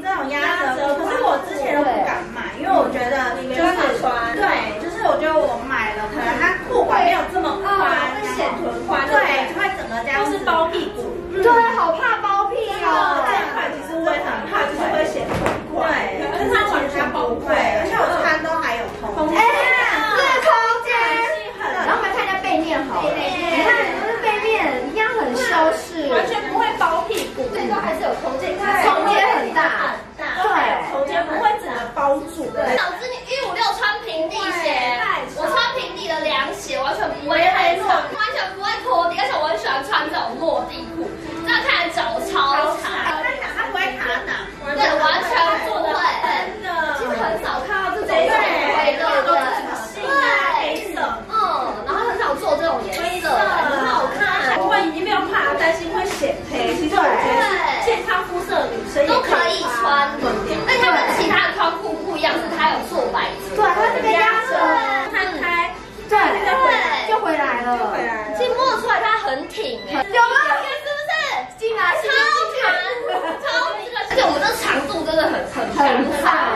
这种压折，可是我之前都不敢买，因为我觉得就是对，就是我觉得我买了，可能它裤管没有这么宽， 会显臀宽， 对，就会整个这样， 都是包屁股。 对，好怕包屁哦。 这一块其实我也很怕，就是会显臀宽。对，可是它其实不会，而且我穿都还有空间。 对，空间。然后我们看一下背面好了，你看，就是背面一样很修饰， 完全不会包屁股， 最多还是有空间，空间很大， 对，空间不会整个包住。 导致你156穿平底鞋，我穿平底的凉鞋完全不会太长，完全不会拖地，而且我很喜欢穿这种落地裤，这样看起来脚超长， 它不会卡档， 对，完全不会， 真的， 其实很少看到这种对黑色， 然后很少做这种颜色，很好看。 不然已经没有怕担心会显黑，其实我觉得健康肤色的女生都可以穿，而且它跟其他的宽裤不一样，是它有做百褶， 对，它这边压着， 摊开， 对，就回来了， 其实摸得出来它很挺哎， 有吗？ 是不是？ 进来超长，超这个，而且我们这长度真的很长。